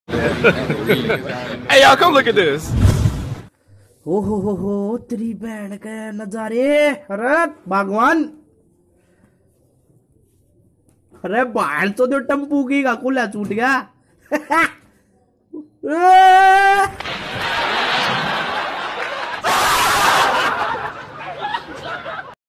Hey, y'all, come look at this. ओ हो तेरी बहन के नजारे। अरे भगवान, अरे बाहर तो जो टम्पू की का कुला छूट गया।